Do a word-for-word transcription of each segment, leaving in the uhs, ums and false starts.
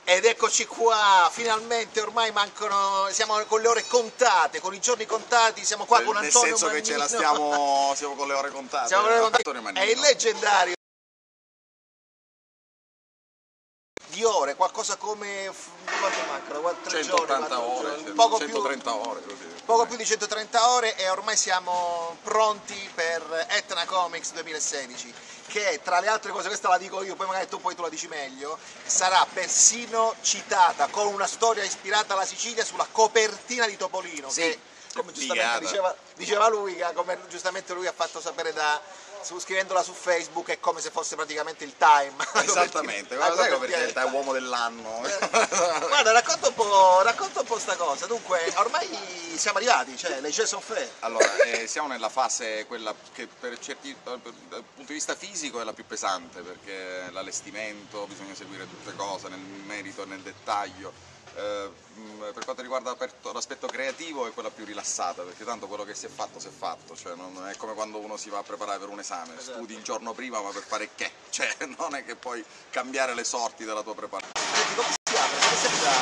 Ed eccoci qua, finalmente ormai mancano, siamo con le ore contate, con i giorni contati, siamo qua nel, con Antonio Nel senso Mannino. che ce la stiamo, siamo con le ore contate. Siamo con le ore contate. Antonio Mannino. È il leggendario di ore, qualcosa come, quanto mancano? tre centottanta giorni, ore, giorni, poco centotrenta più, ore. Così. Poco più di centotrenta ore e ormai siamo pronti per Etna Comics duemilasedici, che tra le altre cose, questa la dico io, poi magari tu poi tu la dici meglio, sarà persino citata con una storia ispirata alla Sicilia sulla copertina di Topolino, sì, che come giustamente diceva, diceva lui, come giustamente lui ha fatto sapere da, su, scrivendola su Facebook, è come se fosse praticamente il Time. Esattamente, guarda, sai perché è uomo dell'anno. Guarda, racconta un po', racconta un po' sta cosa. Dunque, ormai siamo arrivati, cioè le Jason Fair. Allora, eh, siamo nella fase quella che per certi, dal punto di vista fisico è la più pesante, perché l'allestimento, bisogna seguire tutte le cose nel merito e nel dettaglio. Eh, per quanto riguarda l'aspetto creativo è quella più rilassata, perché tanto quello che si è fatto si è fatto, cioè non è come quando uno si va a preparare per un esame, esatto. Studi il giorno prima, ma per fare che? Cioè non è che puoi cambiare le sorti della tua preparazione. Come si apre? Come si apre?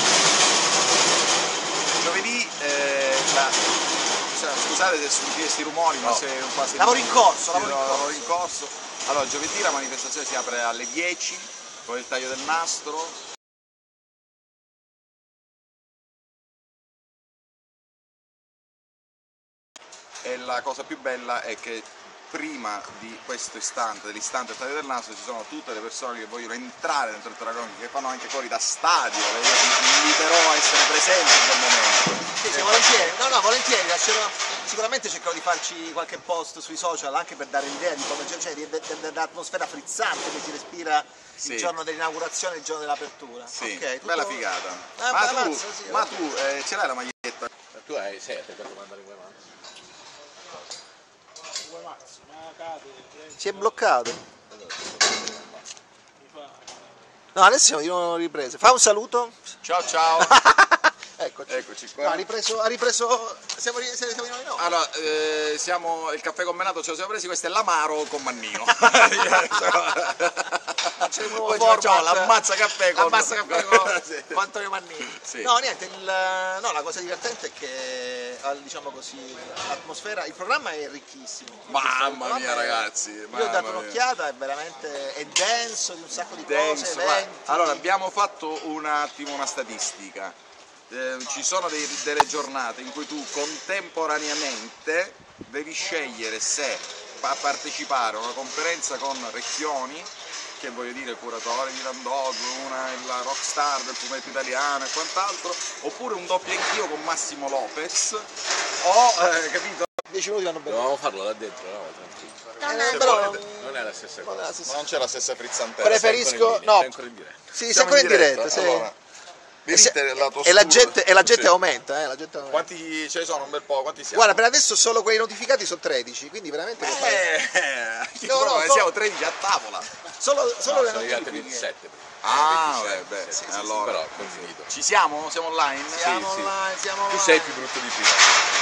Giovedì, eh, la, cioè, scusate se sentite questi rumori, no. Ma se un po' lavoro in corso, sì, lavoro in lavoro in corso. Allora, giovedì la manifestazione si apre alle dieci con il taglio del nastro. E la cosa più bella è che prima di questo istante, dell'istante del taglio del nastro, ci sono tutte le persone che vogliono entrare dentro il Telecom, che fanno anche fuori da stadio, e io ti inviterò a essere presente in quel momento. Sì, sì, volentieri, no no, volentieri, lascerò, sicuramente cercherò di farci qualche post sui social anche per dare l'idea di come, cioè, dell'atmosfera frizzante che si respira sì. Il giorno dell'inaugurazione e il giorno dell'apertura. Sì, okay, tutto... bella figata. Ah, ma, bella, tu, sì, ma tu, eh, ce l'hai la maglietta? Tu hai sette per mandare in mano. Si è bloccato. No, adesso siamo di nuovo riprese. Fa un saluto. Ciao ciao. Eccoci. Eccoci qua. No, ha ripreso, ha ripreso. Siamo, siamo di nuovo. Allora, eh, siamo il caffè combinato, ce lo siamo presi, questo è l'amaro con Mannino. C'è un nuovo Poi format, facciamo l'ammazza caffè con, l'ammazza caffè con, sì. con Antonio Mannini. Sì. No, niente, il, no, la cosa divertente è che, diciamo così, l'atmosfera, il programma è ricchissimo. Mamma mia, ragazzi. Io mamma ho dato mia. un'occhiata, è veramente è denso di un sacco di Denso, cose, ma... eventi. Allora, abbiamo fatto un attimo una statistica. Eh, ci sono dei, delle giornate in cui tu contemporaneamente devi scegliere se pa partecipare a una conferenza con Recchioni, che voglio dire curatore di Landog, una è la rockstar del fumetto italiano e quant'altro, oppure un doppio anch'io con Massimo Lopez, o eh, capito? dieci minuti vanno bene. Dovevamo farlo là dentro, no? Tranquillo. Eh, però non è la stessa cosa. non, è la stessa... Ma non c'è la stessa frizzantella. Preferisco sei no. ancora in diretta. Sì, siamo in diretta, sì. Allora, e, se... la e la gente, e la gente sì. aumenta, eh, la gente aumenta. Quanti ce ne sono? Un bel po', quanti siamo? Guarda, per adesso solo quelli notificati sono tredici, quindi veramente... Eh, no, no, ne so... siamo tredici a tavola. Solo, solo no, le sono arrivati notifiche. ventisette. Ah, beh, beh, sì, sì, allora. Però condivido. Ci siamo? Siamo online? Siamo sì, sì. online, siamo Tu online. sei più brutto di prima.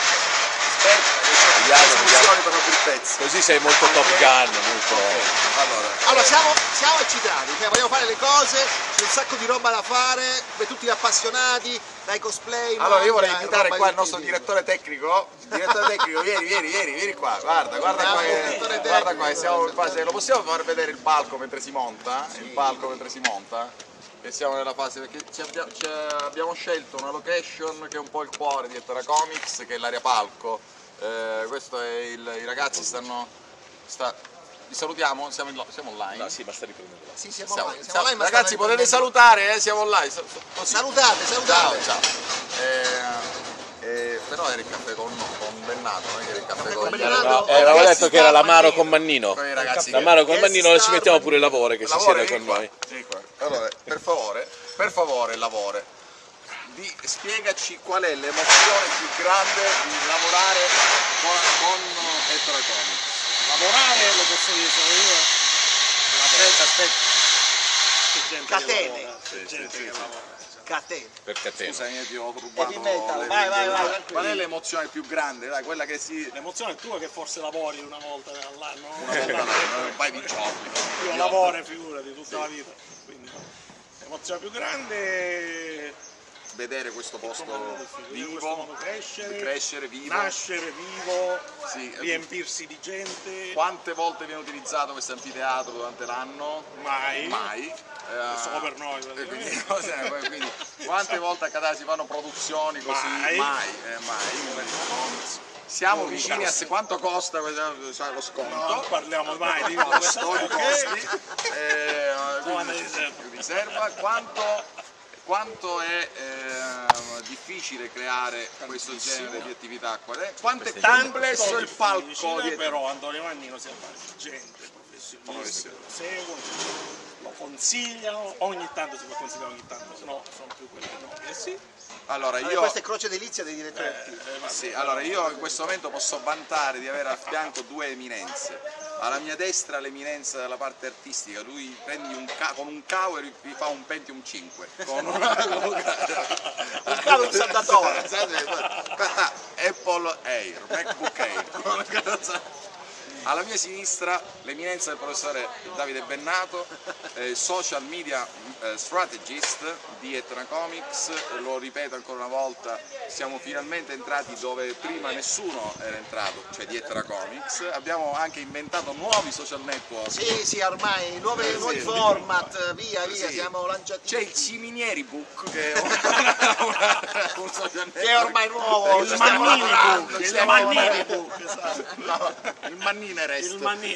Aspetta, che c'è soluzioni per rompere il pezzo. Così sei molto Top Gun, molto... Allora, Allora, siamo, siamo eccitati, cioè, vogliamo fare le cose, c'è un sacco di roba da fare, per tutti gli appassionati, dai cosplay. allora io vorrei manga, invitare roba qua di il nostro tutti. direttore tecnico. Il direttore tecnico, vieni, vieni, vieni, vieni qua, guarda, guarda qua, che, guarda qua, siamo in fase. Lo possiamo far vedere il palco mentre si monta? Il palco mentre si monta? Che siamo nella fase, perché ci abbiamo, ci abbiamo scelto una location che è un po' il cuore di Etna Comics, che è l'area palco. Eh, questo è il, i ragazzi stanno, sta, li salutiamo, siamo, in, siamo online. No, sì, ma sta riprendendo là. Sì, siamo, Siamo, online, siamo siamo, online, ma ragazzi stanno potete riprendendo. salutare, eh, siamo online. Così. Salutate, salutate. Ciao, ciao. Eh, eh, però era il caffè con, con Bennato, non è che era il caffè con Bennato. No, eh, avevo detto che era l'amaro con Mannino. Mannino. Con i ragazzi. L'amaro con che- Mannino, ora ci Star mettiamo Mannino. pure Lavore che si Lavora, siede vieni con qua, noi. vieni qua. Allora, per favore, per favore, Lavore, di, spiegaci qual è l'emozione più grande di lavorare con, con Etna Comics. Lavorare lo posso dire solo io. Aspetta, aspetta. C'è gente Catene. che lavora, c'è Sì, gente sì, che sì. lavora. Catene. Per catena. Scusa, io ti ho rubato. Heavy metal, le- vai, vai, vai, Qual tranquillo. è l'emozione più grande? Dai, quella che si... L'emozione è tua che forse lavori una volta all'anno. Una volta l'anno, un paio di giorni. Io lavoro, figurati, tutta la vita. Quindi motivazione più grande vedere questo posto vivo, vivo, crescere, crescere vivo, nascere vivo, sì, riempirsi di gente. Quante volte viene utilizzato questo anfiteatro durante l'anno? Mai. Mai. Eh, Solo per noi. quindi, quindi, quante volte a Catania si fanno produzioni così? Mai. Mai, eh, mai. Siamo vicini a se quanto costa cioè, lo sconto. Non parliamo mai di costo, i costi. costi. Eh, quindi, riserva. Quanto Quanto è eh, difficile creare questo genere di attività qua? Quanto è complesso il palco? Di... Però Antonio Mannino si avvale di gente professionista che lo seguono, lo consigliano, ogni tanto si può consigliare, ogni tanto, se no sono più quelli no. Eh sì. Allora, io... Questa è croce delizia dei direttori Eh, artistici. eh, vabbè, Sì, allora io in questo momento posso vantare di avere a fianco due eminenze. Alla mia destra l'eminenza della parte artistica, lui prendi un ca- con un cavo e vi fa un Pentium cinque. Con una... Un cavo un saldatore. Apple Air, MacBook Air. Alla mia sinistra l'eminenza del professore Davide Bennato, eh, social media eh, strategist di Etna Comics. Lo ripeto ancora una volta, siamo finalmente entrati dove prima nessuno era entrato, cioè di Etna Comics. Abbiamo anche inventato nuovi social network. Sì, sì, ormai nuove, Eh, sì. nuovi format, via, via, Sì. siamo lanciati. C'è il Ciminieri Book che è un, un social network. Che è ormai nuovo, ci il stiamo Mannini lavorando, Book, ci il stiamo Mannini lavorando. Book, esatto. No, il Mannine Rest. Il Mannini.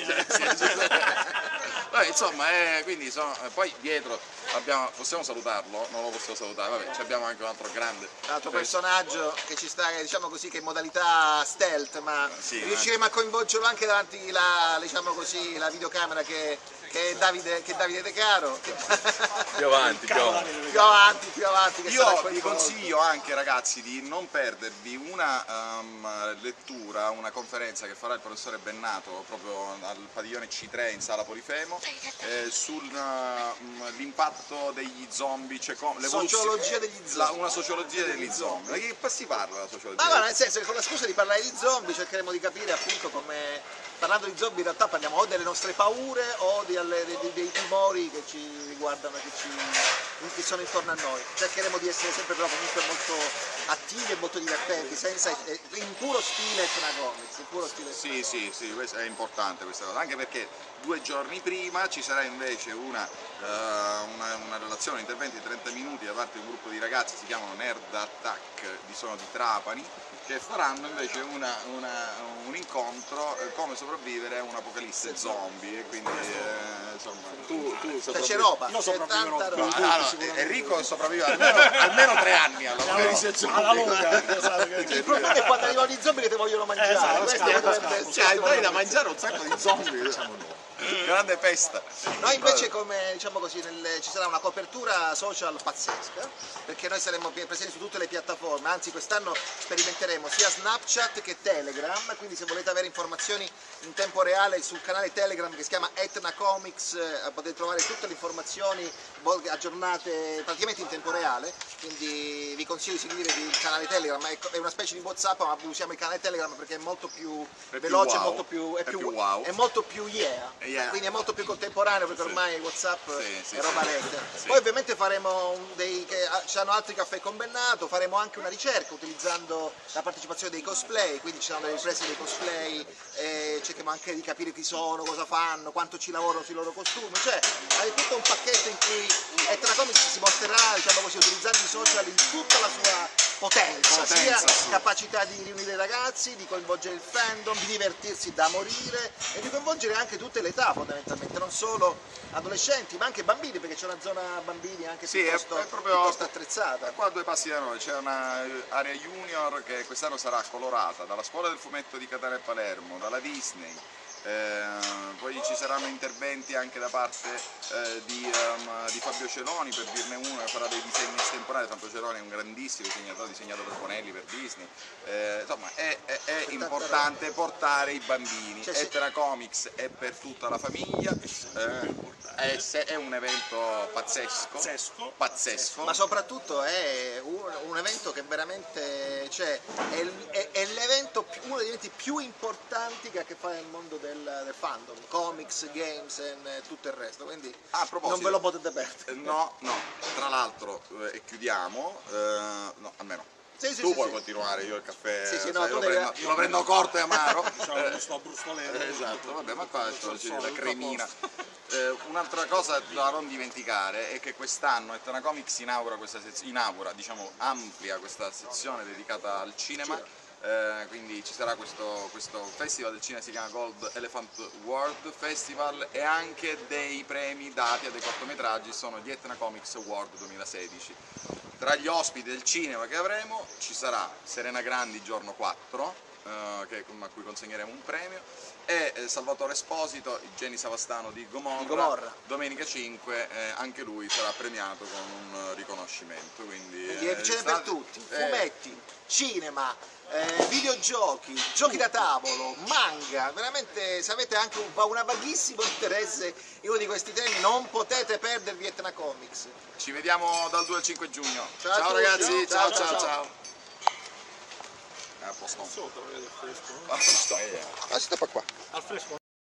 Vabbè, insomma, eh, quindi sono, eh, poi dietro abbiamo, possiamo salutarlo? Non lo possiamo salutare, vabbè, ci abbiamo anche un altro grande Un altro personaggio che ci sta, diciamo così, che è in modalità stealth, ma Sì, riusciremo a coinvolgerlo anche davanti la, diciamo così, la videocamera che, che è Davide, che è Davide De Caro. Più avanti, più avanti. Più avanti, più avanti. Che sarà Io quel vi posto. consiglio anche, ragazzi, di non perdervi una um, lettura, una conferenza che farà il professore Bennato proprio al padiglione C tre in sala Polifemo eh, sull'impatto degli zombie, cioè com- l'evoluzione- Sociologia degli zombie. la- una sociologia degli zombie. Ma che si parla della sociologia? Ma guarda, nel senso che con la scusa di parlare di zombie cercheremo di capire appunto come, parlando di zombie in realtà parliamo o delle nostre paure o di- alle- dei, dei timori che ci riguardano, che, ci, che sono intorno a noi. Cercheremo di essere sempre però comunque molto attivi e molto divertenti, senza, eh, in puro stile Etna Comics, in puro stile. Sì, sì, sì, questo è importante questa cosa, anche perché due giorni prima ci sarà invece una, eh, una, una relazione, un intervento di trenta minuti da parte di un gruppo di ragazzi, si chiamano Nerd Attack, di, sono di Trapani, che faranno invece una, una, un incontro eh, come sopravvivere a un'apocalisse zombie, e quindi eh, insomma tu, tu Cioè, c'è roba, Io c'è sopravviverò tanta più. roba. Ah, no, Enrico sopravvive almeno, almeno tre anni all'apocalisse Alla lunga, esatto, che- Il problema è quando arrivano i zombie che ti vogliono mangiare. Esatto, Questo scappa, potrebbe scappa. essere- cioè, dai da mangiare un sacco di zombie, grande festa. Noi invece come diciamo così nel- ci sarà una copertura social pazzesca, perché noi saremo pi- presenti su tutte le piattaforme, anzi quest'anno sperimenteremo sia Snapchat che Telegram, quindi se volete avere informazioni in tempo reale sul canale Telegram che si chiama Etna Comics eh, potete trovare tutte le informazioni vol- aggiornate praticamente in tempo reale, quindi vi consiglio di seguire il canale Telegram, è è una specie di WhatsApp ma usiamo il canale Telegram perché è molto più più veloce, wow, molto più, è è più, più wow. è molto più yeah. Yeah. Quindi è molto più contemporaneo perché ormai WhatsApp Sì, sì, è roba sì. rete. Sì. Poi ovviamente faremo un dei, che, ah, ci saranno altri caffè con Bennato, faremo anche una ricerca utilizzando la partecipazione dei cosplay, quindi ci saranno delle riprese dei cosplay, eh, cerchiamo anche di capire chi sono, cosa fanno, quanto ci lavorano sui loro costumi, cioè è tutto un pacchetto in cui Etna Comics si mostrerà, diciamo così, utilizzando i social in tutta la sua potenza, Potenza, sia sì. capacità di riunire i ragazzi, di coinvolgere il fandom, di divertirsi da morire e di coinvolgere anche tutte le età fondamentalmente, non solo adolescenti ma anche bambini, perché c'è una zona bambini anche Sì, è, piuttosto, è proprio piuttosto attrezzata. qua a due passi da noi c'è un'area junior che quest'anno sarà colorata dalla scuola del fumetto di Catania e Palermo, dalla Disney. Eh, poi ci saranno interventi anche da parte eh, di, um, di Fabio Celoni, per dirne uno, che farà dei disegni estemporanei. Fabio Celoni è un grandissimo disegnatore, disegnato per Bonelli, per Disney. Eh, insomma è, è- è importante portare i bambini. Cioè, sì. Etna Comics è per tutta la famiglia, eh, è, se- è un evento pazzesco, Pazzesco. pazzesco. Ma soprattutto è un, un evento che veramente, cioè, è, l- è- è l'evento, più- uno degli eventi più importanti che ha a che fare nel mondo del del, del fandom, comics, games e tutto il resto, quindi Ah, a proposito, non ve lo potete perdere. eh, no, no, tra l'altro, eh, e chiudiamo, eh, no, almeno Sì, sì, tu sì, puoi sì. continuare, io il caffè Sì, sì, sai, no, io, tu lo devi- prendo, io lo prendo corto e amaro. Diciamo, mi sto bruscolendo. Eh, esatto, vabbè, ma qua c'è Tutto la tutto cremina. a posto. Eh, un'altra cosa da non dimenticare è che quest'anno Etna Comics inaugura, questa sez- inaugura, diciamo, amplia questa sezione dedicata al cinema. Eh, quindi ci sarà questo, questo festival del cinema, si chiama Gold Elephant World Festival, e anche dei premi dati a dei cortometraggi, sono gli Etna Comics Award duemilasedici. Tra gli ospiti del cinema che avremo ci sarà Serena Grandi giorno quattro, eh, che- a cui consegneremo un premio, e eh, Salvatore Esposito, Jenny Savastano di Gomorra, Di Gomorra. domenica cinque, eh, anche lui sarà premiato con un eh, riconoscimento. Quindi, Quindi eh, ce n'è state- per tutti, eh, fumetti, cinema, eh, videogiochi, giochi da tavolo, manga, veramente se avete anche un, un vaghissimo interesse in uno di questi temi non potete perdervi Etna Comics. Ci vediamo dal due al cinque giugno. Ciao a Ciao tutti. ragazzi, ciao Ciao, ciao ciao. ciao. È a posto. Sotto, vedete, fresco. Ah, sto- eh. Ah, sta qua. Al fresco.